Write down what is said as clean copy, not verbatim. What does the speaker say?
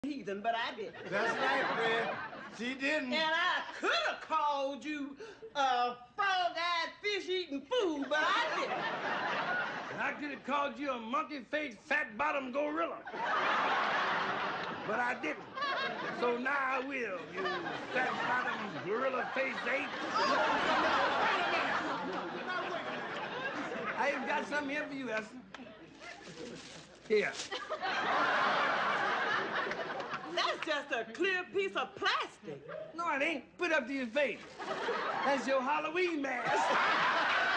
heathen, but I didn't. That's right, Fred. She didn't. And I could have called you a frog-eyed, fish-eating fool, but I didn't. And I could have called you a monkey-faced, fat-bottomed gorilla. But I didn't. So now I will, you fat-bottomed, gorilla-faced ape. I even got something here for you, Esther. Here. That's just a clear piece of plastic. No, it ain't. Put up to your face. That's your Halloween mask.